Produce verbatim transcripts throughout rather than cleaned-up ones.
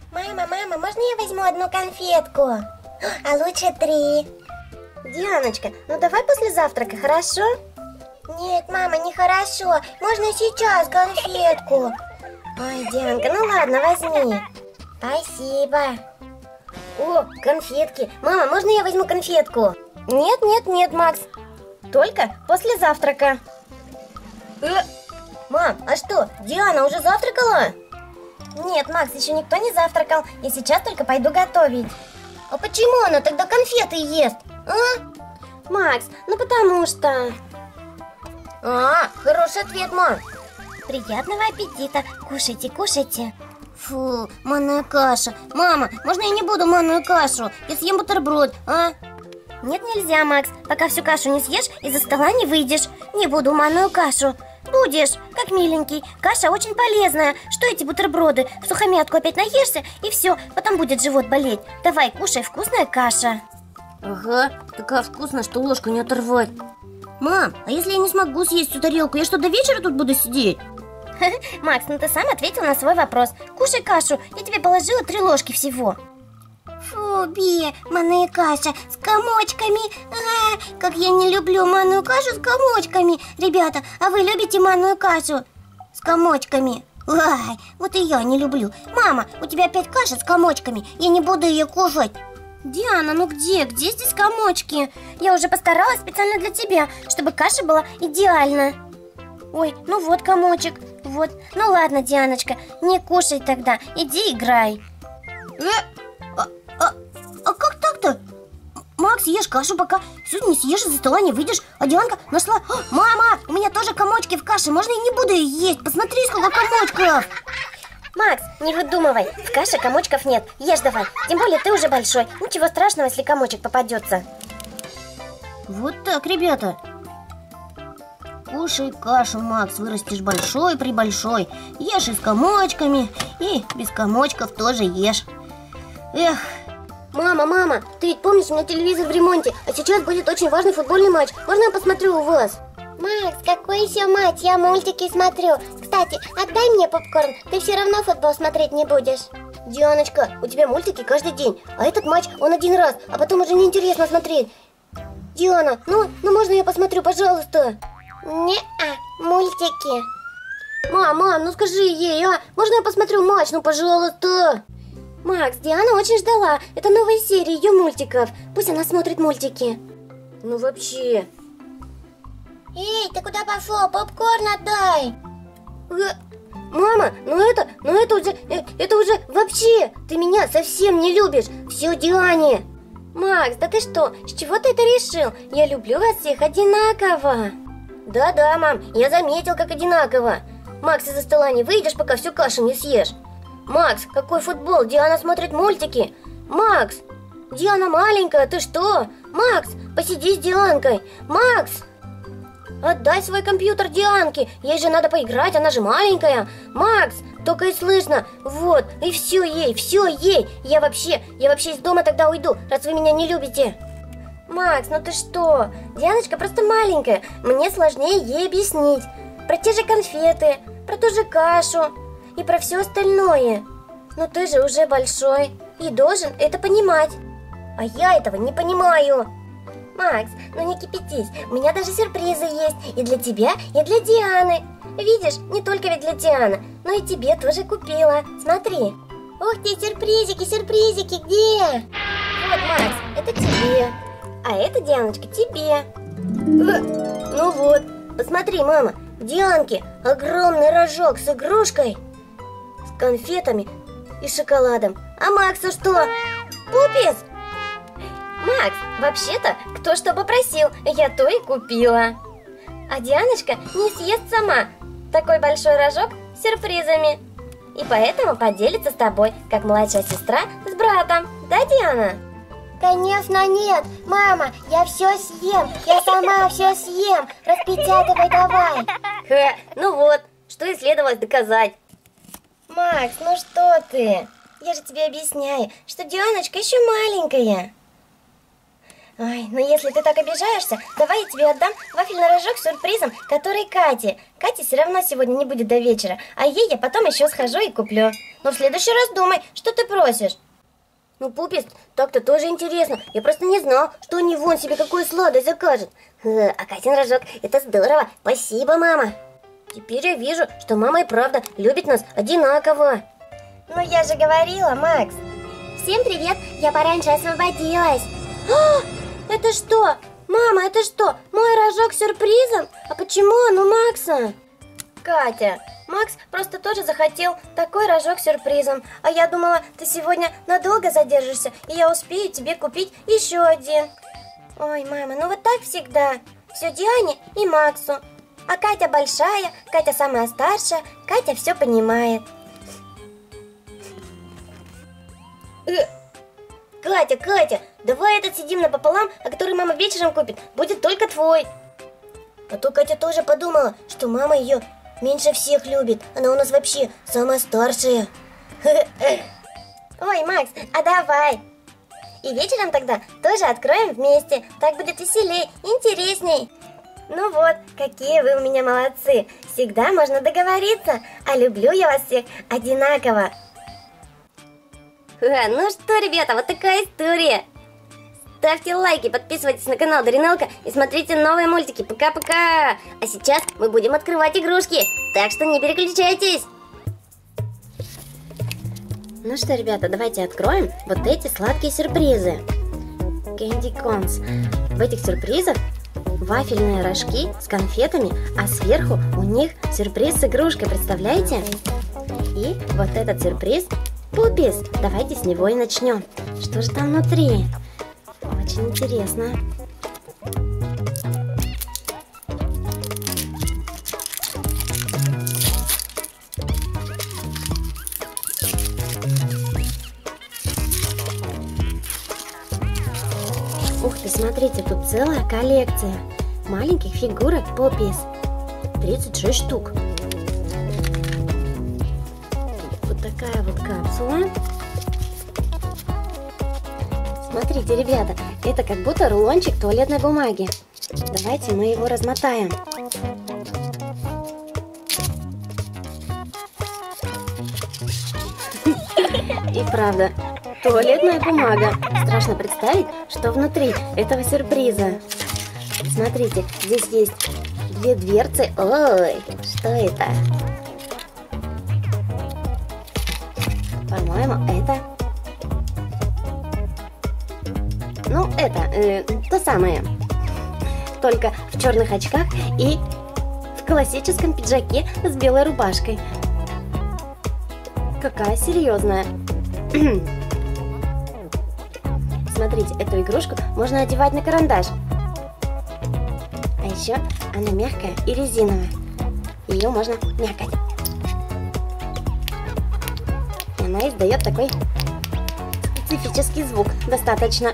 Мама, мама, можно я возьму одну конфетку? А лучше три. Дианочка, ну давай после завтрака, хорошо? Нет, мама, нехорошо. Можно сейчас конфетку. Ой, Дианка, ну ладно, возьми. Спасибо. О, конфетки. Мама, можно я возьму конфетку? Нет, нет, нет, Макс. Только после завтрака. Э, мам, а что, Диана уже завтракала? Нет, Макс, еще никто не завтракал. Я сейчас только пойду готовить. А почему она тогда конфеты ест? А? Макс, ну потому что... А, хороший ответ, мам. Приятного аппетита. Кушайте, кушайте. Фу, манная каша. Мама, можно я не буду манную кашу? Я съем бутерброд, а? Нет, нельзя, Макс. Пока всю кашу не съешь, из-за стола не выйдешь. Не буду манную кашу. Будешь, как миленький. Каша очень полезная. Что эти бутерброды? В сухомятку опять наешься, и все, потом будет живот болеть. Давай, кушай, вкусная каша. Ага, такая вкусная, что ложку не оторвать. Мам, а если я не смогу съесть всю тарелку, я что, до вечера тут буду сидеть? Макс, ну ты сам ответил на свой вопрос. Кушай кашу, я тебе положила три ложки всего. Фу, Би, манная каша с комочками. А, как я не люблю манную кашу с комочками. Ребята, а вы любите манную кашу с комочками? Ай, вот и я не люблю. Мама, у тебя опять каша с комочками. Я не буду ее кушать. Диана, ну где? Где здесь комочки? Я уже постаралась специально для тебя, чтобы каша была идеальна. Ой, ну вот комочек. Вот. Ну ладно, Дианочка, не кушай тогда. Иди играй. Э, а, а, а как так-то? Макс, ешь кашу, пока все не съешь, из-за стола не выйдешь. А Дианка нашла... О, мама, у меня тоже комочки в каше. Можно я не буду ее есть? Посмотри, сколько комочков. Макс, не выдумывай. В каше комочков нет. Ешь давай. Тем более ты уже большой. Ничего страшного, если комочек попадется. Вот так, ребята. Кушай кашу, Макс, вырастешь большой-пребольшой. Ешь и с комочками, и без комочков тоже ешь. Эх. Мама, мама, ты ведь помнишь, у меня телевизор в ремонте, а сейчас будет очень важный футбольный матч. Можно я посмотрю у вас? Макс, какой еще матч? Я мультики смотрю. Кстати, отдай мне попкорн, ты все равно футбол смотреть не будешь. Дианочка, у тебя мультики каждый день, а этот матч он один раз, а потом уже неинтересно смотреть. Диана, ну, ну можно я посмотрю, пожалуйста? Не-а, мультики. Мам, мам, ну скажи ей, а? Можно я посмотрю матч, ну пожалуйста? Макс, Диана очень ждала. Это новая серия ее мультиков. Пусть она смотрит мультики. Ну вообще. Эй, ты куда пошел? Попкорн отдай. Э, мама, ну это, ну это уже, э, это уже вообще. Ты меня совсем не любишь. Все Диане. Макс, да ты что? С чего ты это решил? Я люблю вас всех одинаково. Да-да, мам, я заметил, как одинаково. Макс, из-за стола не выйдешь, пока всю кашу не съешь. Макс, какой футбол? Диана смотрит мультики. Макс, Диана маленькая, ты что? Макс, посиди с Дианкой. Макс, отдай свой компьютер Дианке. Ей же надо поиграть, она же маленькая. Макс, только и слышно. Вот, и все ей, все ей. Я вообще, я вообще из дома тогда уйду, раз вы меня не любите. Макс, ну ты что? Дианочка просто маленькая. Мне сложнее ей объяснить. Про те же конфеты, про ту же кашу и про все остальное. Но ты же уже большой и должен это понимать. А я этого не понимаю. Макс, ну не кипятись. У меня даже сюрпризы есть и для тебя, и для Дианы. Видишь, не только ведь для Дианы, но и тебе тоже купила. Смотри. Ух ты, сюрпризики, сюрпризики, где? Вот, Макс, это тебе. А это, Дианочка, тебе. Ну вот, посмотри, мама. Дианке огромный рожок с игрушкой, с конфетами и шоколадом. А Максу что? Пупис? Макс, вообще-то, кто что попросил, я то и купила. А Дианочка не съест сама такой большой рожок с сюрпризами. И поэтому поделится с тобой, как младшая сестра с братом. Да, Диана? Конечно нет, мама, я все съем, я сама все съем, распечатывай давай. Ха, ну вот, что и следовало доказать. Макс, ну что ты? Я же тебе объясняю, что Дианочка еще маленькая. Ой, ну если ты так обижаешься, давай я тебе отдам вафельный рожок с сюрпризом, который Кате. Кате все равно сегодня не будет до вечера, а ей я потом еще схожу и куплю. Но в следующий раз думай, что ты просишь. Ну, Пупис, так-то тоже интересно. Я просто не знал, что они вон себе какую сладость закажут. А Катин рожок, это здорово. Спасибо, мама. Теперь я вижу, что мама и правда любит нас одинаково. Ну, я же говорила, Макс. Всем привет, я пораньше освободилась. А, это что? Мама, это что? Мой рожок с сюрпризом? А почему он у Макса? Катя, Макс просто тоже захотел такой рожок с сюрпризом. А я думала, ты сегодня надолго задержишься, и я успею тебе купить еще один. Ой, мама, ну вот так всегда. Все Диане и Максу. А Катя большая, Катя самая старшая, Катя все понимает. Э, Катя, Катя, давай этот съедим напополам, а который мама вечером купит, будет только твой. А то Катя тоже подумала, что мама ее меньше всех любит. Она у нас вообще самая старшая. Ой, Макс, а давай. И вечером тогда тоже откроем вместе. Так будет веселей, интересней. Ну вот, какие вы у меня молодцы. Всегда можно договориться. А люблю я вас всех одинаково. А, ну что, ребята, вот такая история. Ставьте лайки, подписывайтесь на канал Даринелка и смотрите новые мультики. Пока-пока! А сейчас мы будем открывать игрушки, так что не переключайтесь. Ну что, ребята, давайте откроем вот эти сладкие сюрпризы. Candy Cones. В этих сюрпризах вафельные рожки с конфетами, а сверху у них сюрприз с игрушкой, представляете? И вот этот сюрприз Пупис. Давайте с него и начнем. Что же там внутри? Очень интересно. Ух ты, смотрите, тут целая коллекция маленьких фигурок Поппис. тридцать шесть штук. Вот такая вот капсула. Смотрите, ребята, это как будто рулончик туалетной бумаги. Давайте мы его размотаем. И правда, туалетная бумага. Страшно представить, что внутри этого сюрприза. Смотрите, здесь есть две дверцы. Ой, что это? По-моему, это... Ну, это, э, то самое. Только в черных очках и в классическом пиджаке с белой рубашкой. Какая серьезная. Смотрите, эту игрушку можно одевать на карандаш. А еще она мягкая и резиновая. Ее можно мякать. И она издает такой специфический звук. Достаточно.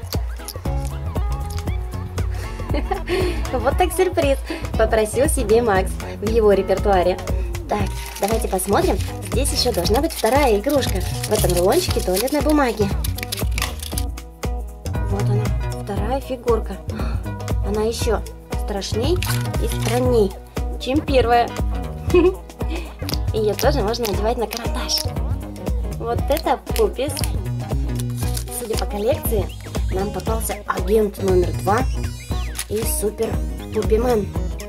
Вот так сюрприз попросил себе Макс в его репертуаре. Так, давайте посмотрим. Здесь еще должна быть вторая игрушка в этом рулончике туалетной бумаги. Вот она, вторая фигурка. Она еще страшней и странней, чем первая. Ее тоже можно надевать на карандаш. Вот это Пупис. Судя по коллекции, нам попался агент номер два и супер Пупимен.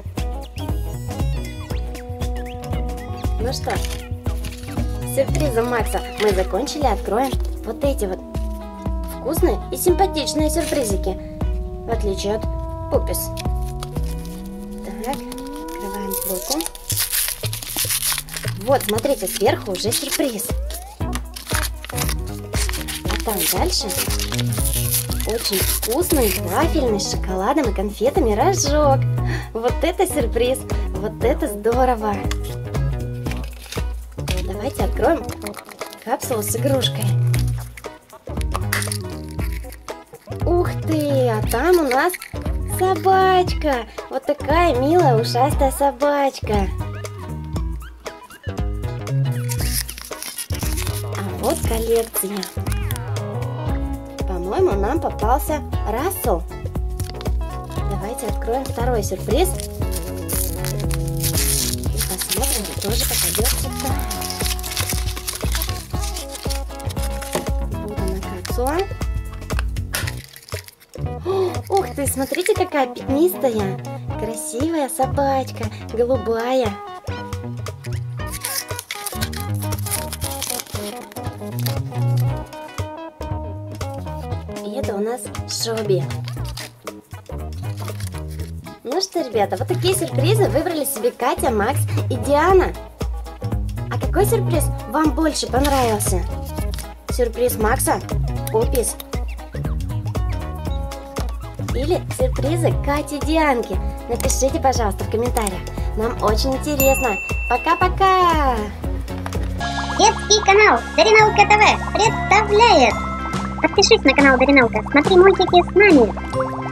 Ну что, с сюрпризом Макса мы закончили. Откроем вот эти вот вкусные и симпатичные сюрпризики, в отличие от Пупис. Так, открываем плойку. Вот, смотрите, сверху уже сюрприз. А там дальше очень вкусный, вафельный, с шоколадом и конфетами рожок. Вот это сюрприз, вот это здорово. Давайте откроем капсулу с игрушкой. Ух ты, а там у нас собачка. Вот такая милая ушастая собачка. А вот коллекция. По-моему, нам попался Рассел. Давайте откроем второй сюрприз. И посмотрим, кто же попадется сюда. Вот оно кольцо. Ух ты, смотрите, какая пятнистая. Красивая собачка, голубая. И это у нас Шоби. Ну что, ребята, вот такие сюрпризы выбрали себе Катя, Макс и Диана. А какой сюрприз вам больше понравился? Сюрприз Макса, Поппис, или сюрпризы Кати и Дианки? Напишите, пожалуйста, в комментариях. Нам очень интересно. Пока-пока! Детский канал Даринелка ТВ представляет. Подпишись на канал Даринелка, смотри мультики с нами.